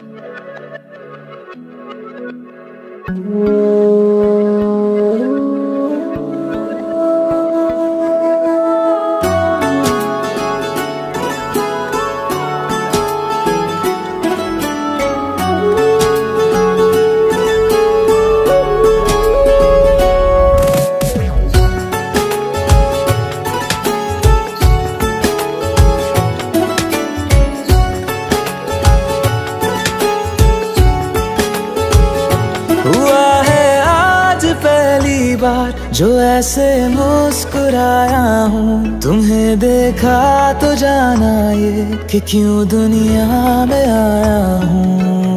जो ऐसे मुस्कुराया हूँ, तुम्हें देखा तो जाना ये कि क्यों दुनिया में आया हूँ।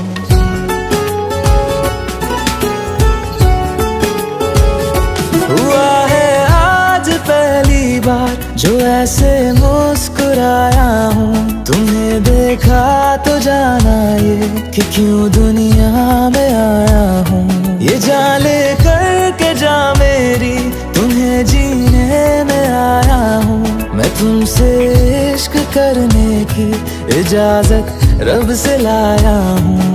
हुआ है आज पहली बार जो ऐसे मुस्कुराया हूँ, तुम्हें देखा तो जाना ये कि क्यों दुनिया में आया हूँ। ये जान ले करके जा मेरी, तुम्हें जीने में आया हूँ। मैं तुमसे इश्क करने की इजाजत रब से लाया हूँ।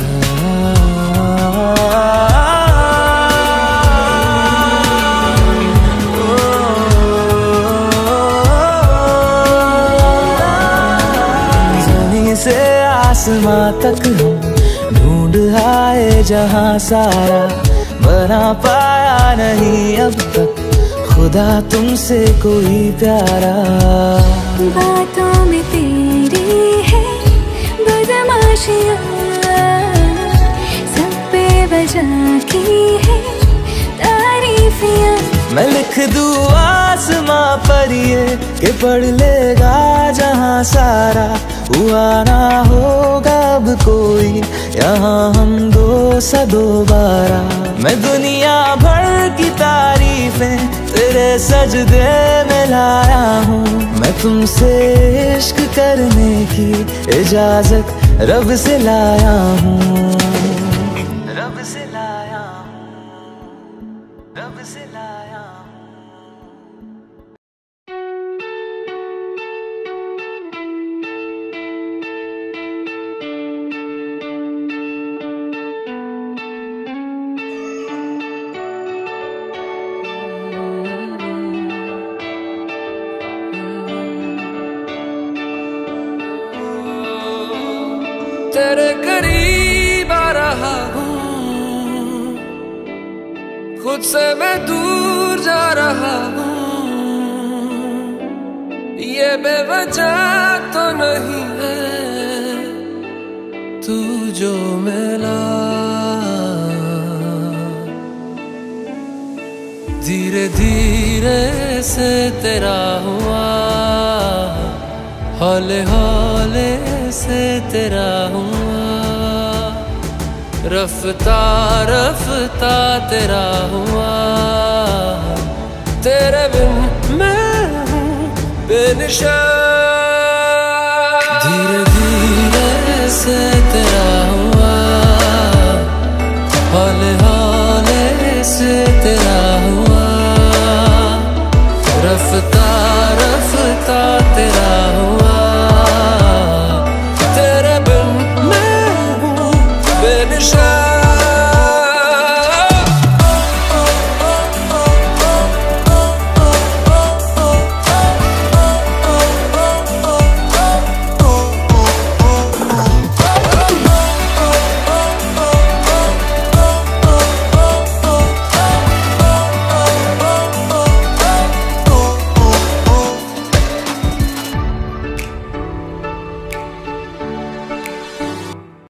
ज़मीन से आसमां तक हम ढूंढ आए जहां सारा, बना पाया नहीं अब तक खुदा तुमसे कोई प्यारा। बातों में तेरी है बदमाशियाँ, सब बेवजह की है तारीफियाँ। मैं लिख दूँ आसमां पर ये कि पढ़ लेगा जहां सारा, हुआ ना होगा अब कोई यहाँ हम दो सा दोबारा। मैं दुनिया भर की तारीफें तेरे सजदे में लाया हूँ। मैं तुमसे इश्क करने की इजाजत रब से लाया हूँ। रब से लाया हूँ, रब से लाया हूँ। तेरे करीब आ रहा हूँ, खुद से मैं दूर जा रहा हूँ। ये बेवजह तो नहीं है तू जो मिला, धीरे धीरे से तेरा हुआ, हौले हौले से तेरा हुआ, रफ्ता रफ्ता तेरा हुआ। तेरे बिन मैं हूँ बेनिशान, धीरे धीरे से तेरा हुआ,